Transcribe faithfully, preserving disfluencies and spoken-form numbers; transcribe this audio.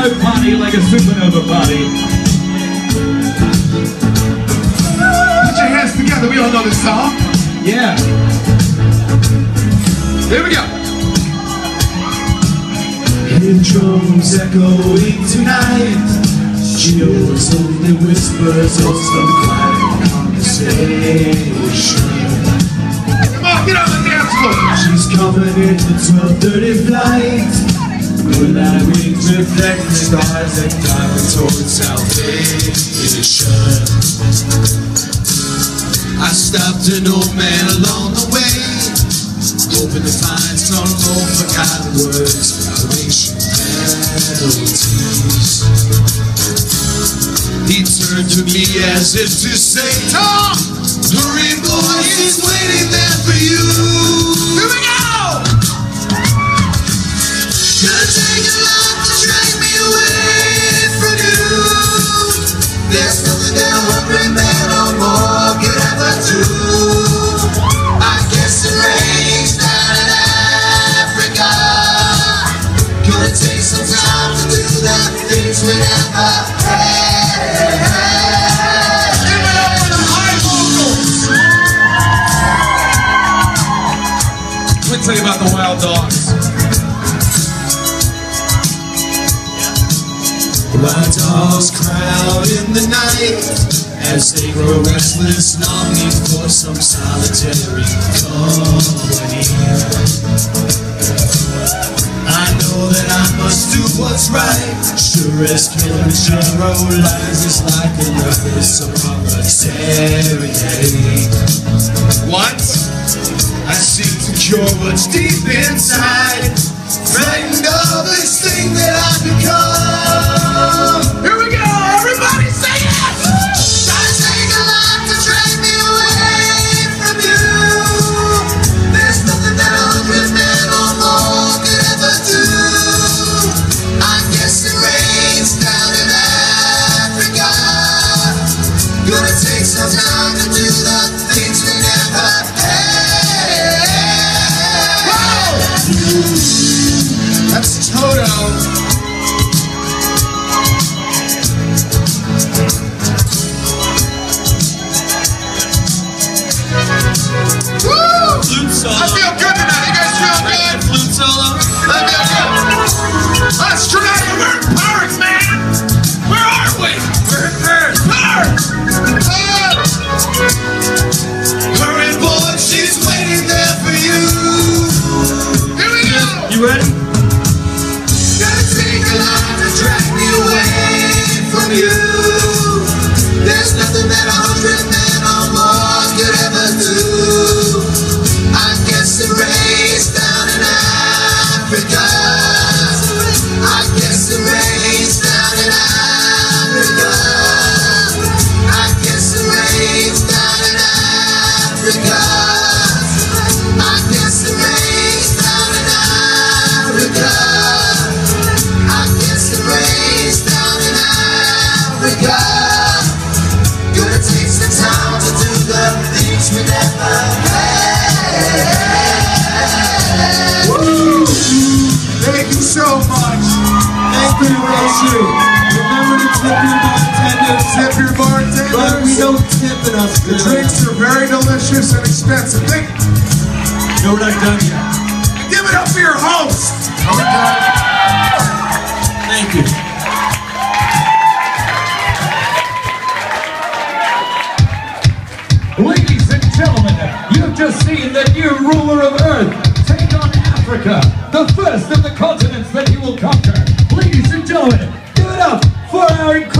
no party like a Supanova party. Put your hands together, we all know this song. Yeah. Here we go. Hear drums echoing tonight. She knows only whispers of some quiet conversation. Come on, get on the dance floor. She's coming in the twelve thirty flight. Moonlight wings reflect the stars that guide her towards salvation. I stopped an old man along the way, hoping to find some old forgotten words, ancient melodies. He turned to me as if to say, Tom, hurry boy, he's waiting there for you. Here we go! Gonna take a lot to drag me away from you. There's nothing that a hungry man or more could ever do. I guess it rains down in Africa. Gonna take some time to do the things we never had. Give it up for the high vocals. Let me tell you about the Wild Dogs. Wild dogs crowd in the night as they grow restless, longing for some solitary company. I know that I must do what's right, sure as Kilimanjaro rises like another song of serenade. What? I seek to cure what's deep inside, frightened of this thing that I've become. Here we go, everybody sing it! Try to take a lot to drag me away from you. There's nothing that a hundred men or more could ever do. I guess it rains down in Africa. Gonna take some time to do the things we never had. Whoa! That's Toto. I feel good tonight. You guys feel good? Flute solo. I feel good. Let's try it. We're in Paris, man. Where are we? We're in Paris. Paris. Hurry, boy, she's waiting there for you. Here we go. You ready? Gotta take a lot to drag me away from you. There's nothing that a hundred men or more could ever do. I guess it rains down in Africa. I guess it rains down in Africa. I guess it rains down in Africa. I guess it rains down in Africa. I guess it rains down in Africa. Gonna take some time to do the things we never had. Woo! Thank you so much. Thank you, Rachel. Remember to tip your bartenders. Tip your bartenders. But we don't tip enough. The drinks are very delicious and expensive. Thank No, we're not done yet. Give it up for your host. Are we done? Thank you. Ladies and gentlemen, you've just seen the new ruler of Earth take on Africa, the first of the continents that he will conquer. Ladies and gentlemen, give it up for our